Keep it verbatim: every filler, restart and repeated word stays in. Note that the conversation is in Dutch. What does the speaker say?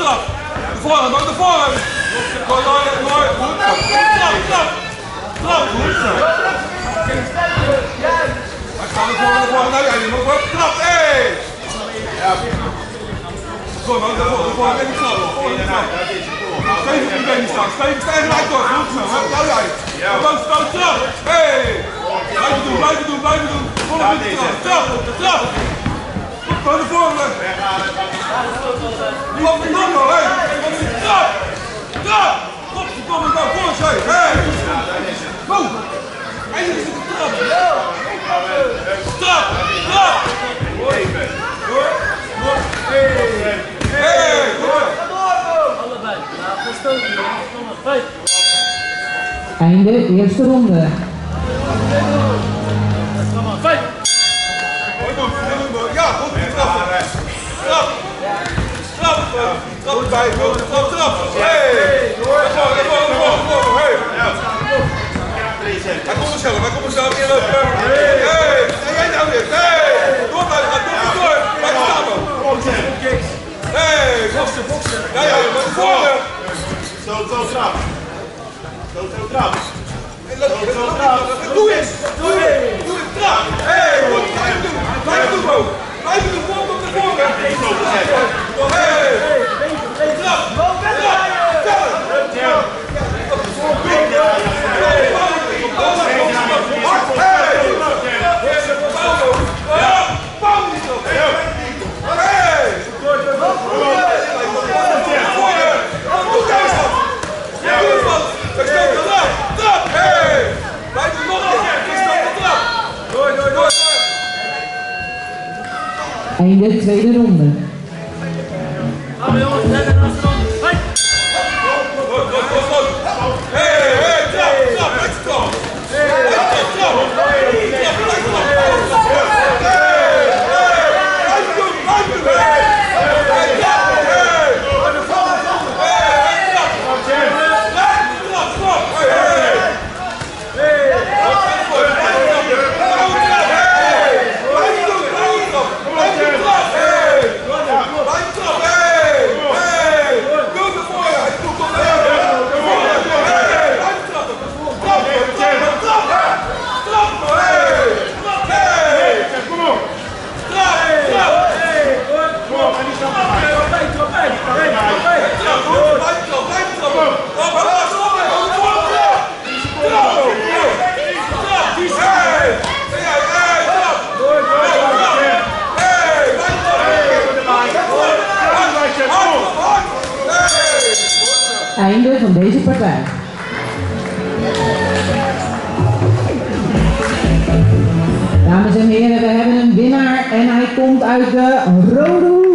trap. De voorhand, ook de voorhand. Mooi, mooi, mooi. Goed. Trap, trap. Trap, goed zo. Hij staat de voorhand, de voorhand. Nou, jij moet ook trap, hé. Ja. Goed, maar de voorhand ben ik snel. Steven op je benen staan. Steven, Steven lijkt door. Goed zo. Nou, jij. Gewoon stoot, trap. Hé. Blijven doen, blijven doen, blijven doen. Volg op de trap. Trap, trap. Gewoon de voorhand. Die loopt nog wel, hé. Trap. Trap. Op, die komt er voor ons heen. Hé. Go. Eindelijk is het een trap. Trap. Trap. Door. Door. Hé. Hé. Door. Allebei. Laat gestoten. Kom maar. Vijf. Einde eerste ronde. Kom maar. Vijf. Ja, goed. Trap. Trap. Trap. Trap erbij. Trap, trap. Hé. Door. Door. Door. Door. Hé. Hij komt er zelf. Hij komt er zelf in. Hé. En jij nou weer. Hé. Door blijven gaan. Door. Door. Blijf staan man. Hé. Boksen. Boksen. Ja, ja. Maar de voorhand. Zo, zo trap. Zo, zo trap. Doe eens! Doe eens! Doe eens! Trap! Hé! Goed! Blijf doen! Blijf doen bro! Blijf doen! Volg op de voorkant! Hé! Trap! Einde tweede ronde. Gaan we jongens, net en laatste ronde. Vijf. Hé, hé, trap, trap, extra! Hé, trap, trap! Blijf doen, blijf doen! Hé, trap, hé! Einde van deze partij. Dames en heren, we hebben een winnaar en hij komt uit de rode hoek.